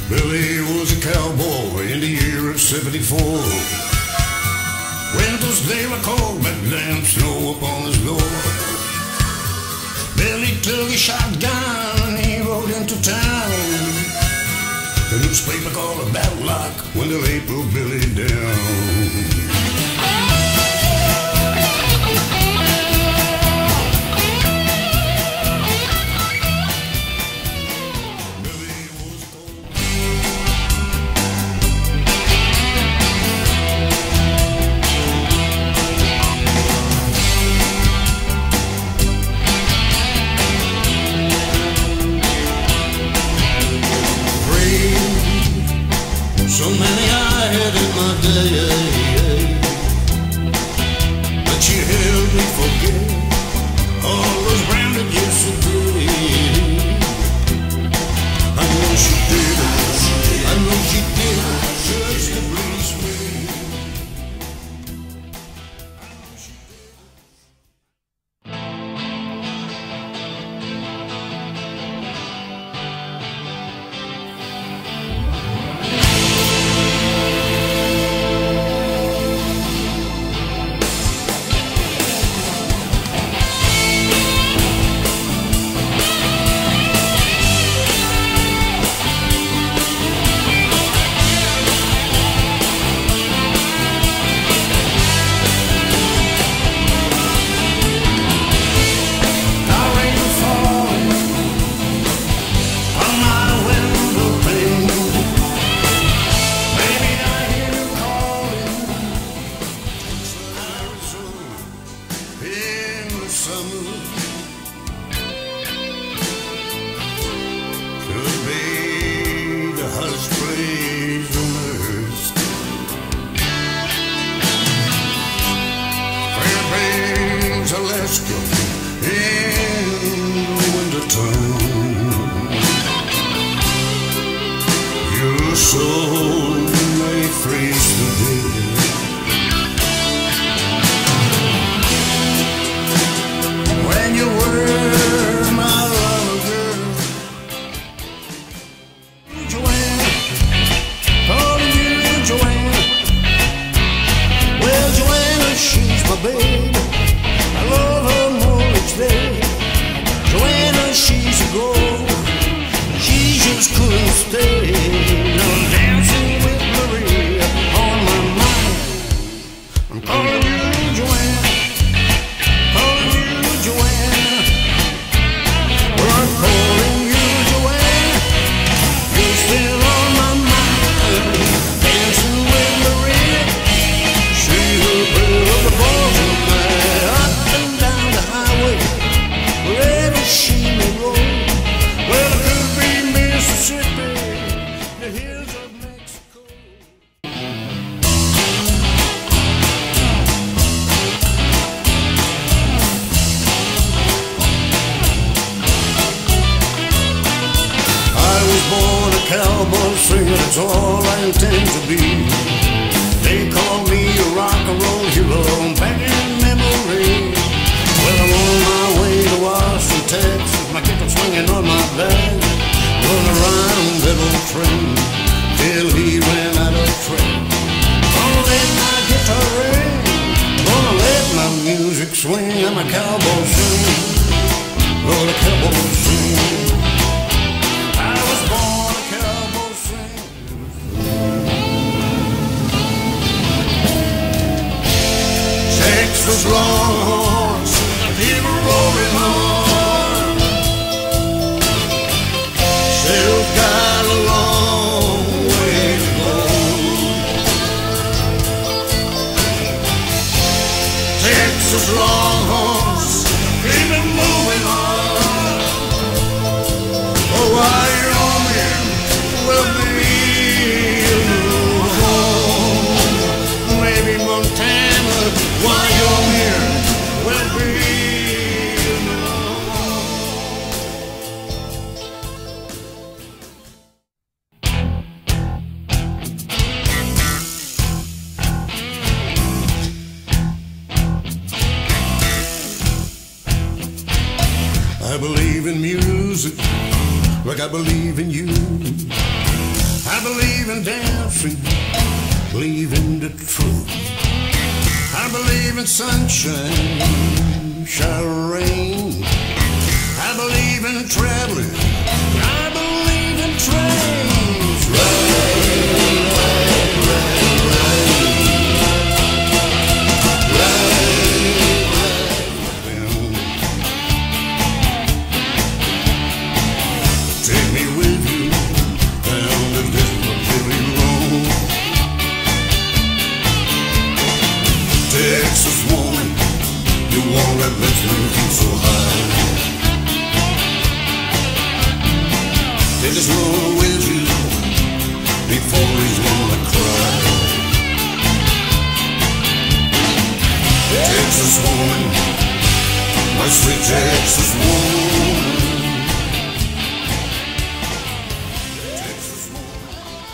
Billy was a cowboy in the year of '74. Winter's day were cold, but damn snow upon his door. Billy took his shotgun and he rode into town. The newspaper called a battle lock when the late put Billy down. So many I had in my day, but she helped me forget all those branded yesterday. I know she did it, I know she did it, just to please me. Could be the hottest place on earth. Fairbanks, Alaska, in the wintertime. Your soul may freeze today. When you were my lover, girl, Joanne, calling you Joanne. Well, Joanna, she's my babe. I love her more each day. Joanna, she's a gold. She just couldn't stay. Now I'm dancing with Maria on my mind. I'm calling you Joanne. Born a cowboy singer, that's all I intend to be. They call me a rock and roll hero back in memory. Well, I'm on my way to Austin, Texas, my guitar swinging on my back. Gonna ride on that old train till he ran out of track. Gonna let my guitar ring, gonna let my music swing. I'm a cowboy singer, gonna cowboy sing. Texas Longhorns, people rolling on. Still got a long way to go. Texas Longhorns, keep it moving on. Oh, while you're on here, we'll be a new home. Maybe Montana, while you're here, we'll be I believe in music like I believe in you. I believe in dancing, believe in the truth. I believe in sunshine, shower rain. I believe in traveling, I believe in trains. Rain, rain, rain, rain, rain. Take me with you down the Mississippi road. Texas woman, you won't let me keep so high. Take this road with you before he's gonna cry. Texas woman, my sweet Texas woman. Texas woman.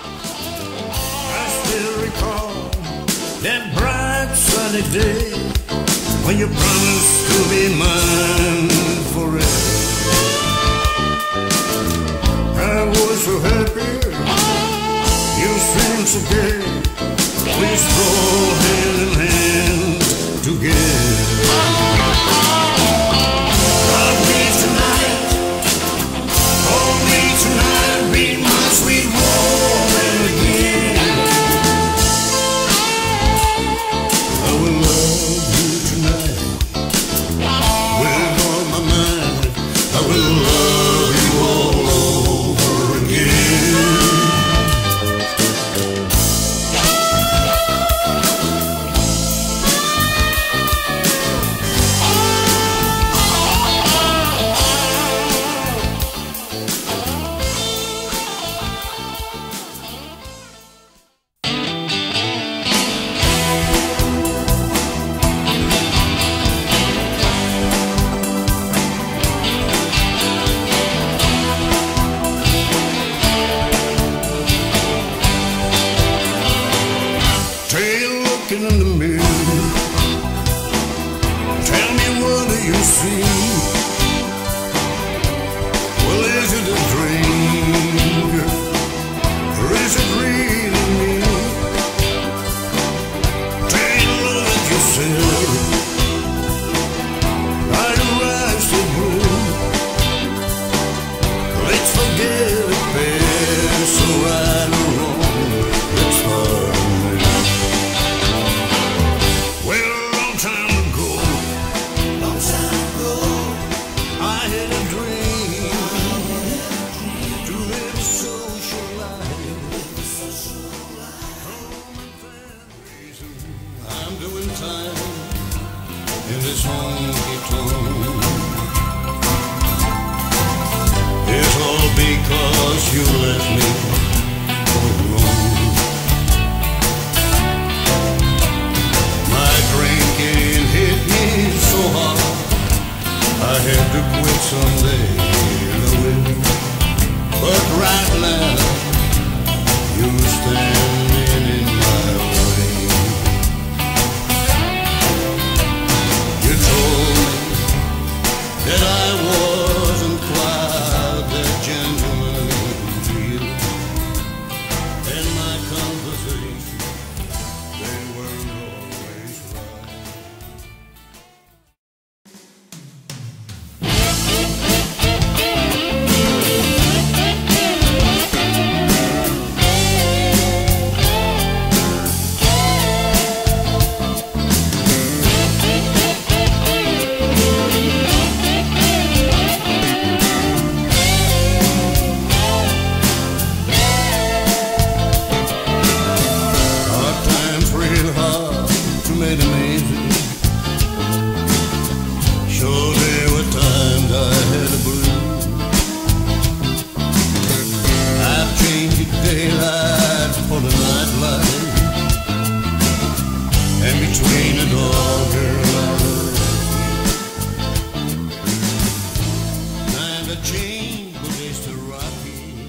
I still recall that bright sunny day when you promised to be mine forever. I was so happy, you seemed so gay. We strolled hand in hand together. Love me tonight, hold me tonight, be my sweet woman again. I will love you tonight, with all my mind. I will love you all over again. Take a look in the mirror. Tell me, what do you see? Well, is it a dream, or is it really me? Take a look at yourself. Are your eyes so blue? Let's forget the past, so right or wrong, let's start. I had a dream to live a social life, home and families. I'm doing time in this honky tonk. It's all because you left me alone. My drinking hit me so hard, I had to quit someday, but right now you're standing in my way. You told me that I wasn't quite that genuine to you, and my conversations, they weren't always right. Between it all, girl, I love you. And a change, but it's still rocky.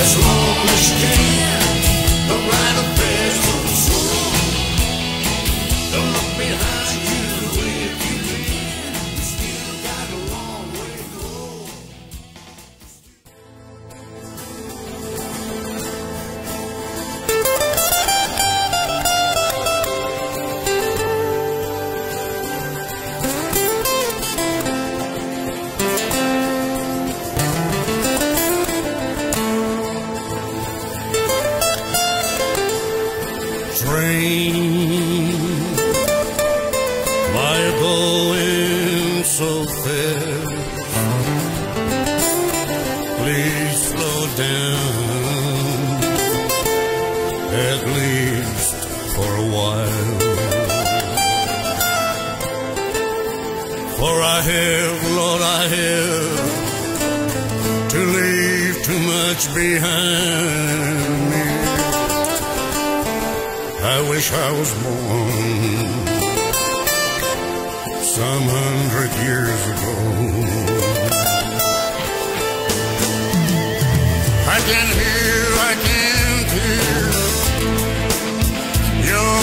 as long as you can. Don't ride a fast or slow. Don't look behind you if you can. You still got a long way to go. Train, why you going so fast? Please slow down, at least for a while. For I have, Lord, I have to leave too much behind me. I wish I was born some 100 years ago. I can hear your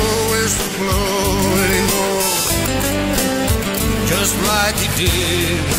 whistle blow anymore, just like you did